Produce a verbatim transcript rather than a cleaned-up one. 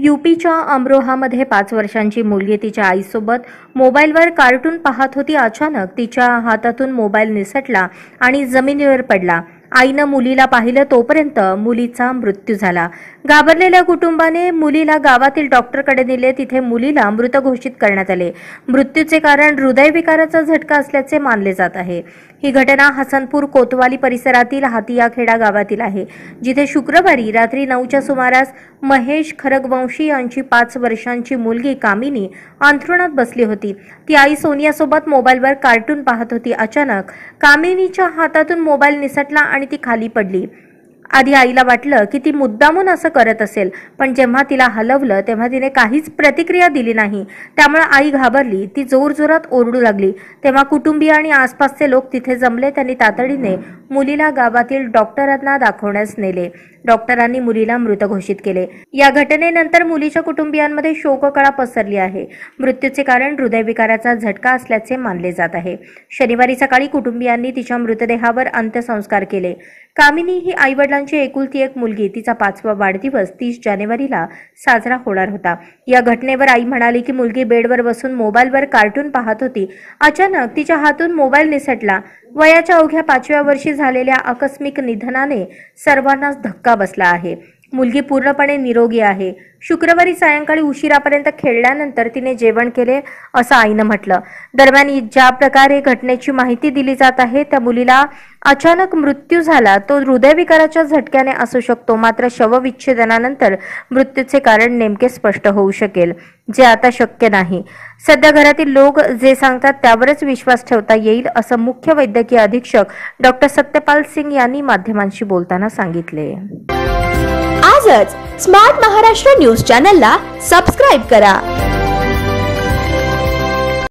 यूपीच्या अमरोहामध्ये पाच वर्षांची मुलगी तिच्या आईसोबत मोबाईलवर कार्टून पाहत होती. अचानक तिच्या हातातून मोबाईल निसटला आणि जमिनीवर पडला. आईनं मुलीला पाहिलं तोपर्यंत मुलीचा मृत्यू झाला. घाबरलेल्या कुटुंबाने मुलीला गावातील डॉक्टरकडे नेले. तिथे मुलीला मृत घोषित करण्यात आले. मृत्यूचे कारण हृदयविकाराचा झटका असल्याचे मानले जात आहे. ही घटना हसनपूर कोतवाली परिसरातील हातियाखेडा गावातील आहे, जिथे शुक्रवारी रात्री नऊच्या सुमारास महेश खरगवंशी यांची पाच वर्षांची मुलगी कामिनी अंथरुणात बसली होती. ती आई सोनियासोबत मोबाईलवर कार्टून पाहत होती. अचानक कामिनीच्या हातातून मोबाईल निसटला आणि ती खाली पडली. आधी आईला वाटलं की ती मुद्दामून असं करत असेल, पण जेव्हा तिला हलवलं तेव्हा तिने काहीच प्रतिक्रिया दिली नाही. त्यामुळे आई घाबरली. ती जोरजोरात ओरडू लागली. तेव्हा कुटुंबीय आणि आसपासचे लोक तिथे जमले. त्यांनी तातडीने मुलीला गावातील डॉक्टरांना दाखवण्यास नेले. डॉक्टरांनी मुलीला मृत घोषित केले. या घटनेनंतर मुलीच्या कुटुंबियांमध्ये शोककळा पसरली आहे. मृत्यूचे कारण हृदयविकाराचा झटका असल्याचे मानले जात आहे. शनिवारी सकाळी कुटुंबियांनी तिच्या मृतदेहावर अंत्यसंस्कार केले. कामिनी ही आईवडिलांची एकुलती एक मुलगी. तिचा पाचवा वाढदिवस तीस जानेवारीला साजरा होणार होता. या घटनेवर आई म्हणाली की मुलगी बेडवर बसून मोबाईलवर कार्टून पाहत होती. अचानक तिच्या हातून मोबाईल निसटला. वयाच्या अवघ्या पाचव्या वर्षी झालेल्या आकस्मिक निधनाने सर्वांनाच धक्का बसला आहे. मुलगी पूर्णपणे निरोगी आहे. शुक्रवारी सायंकाळी उशिरापर्यंत खेळल्यानंतर तिने जेवण केले, असं आईनं म्हटलं. दरम्यान ज्या प्रकारे घटनेची माहिती दिली जात आहे, त्या मुलीला अचानक मृत्यू झाला तो हृदयविकाराच्या झटक्याने असू शकतो. मात्र शवविच्छेदनानंतर मृत्यूचे कारण नेमके स्पष्ट होऊ शकेल, जे आता शक्य नाही. सध्या घरातील लोक जे सांगतात त्यावरच विश्वास ठेवता येईल, असं मुख्य वैद्यकीय अधीक्षक डॉक्टर सत्यपाल सिंग यांनी माध्यमांशी बोलताना सांगितले. आजच स्मार्ट महाराष्ट्र न्यूज चॅनलला सबस्क्राईब करा.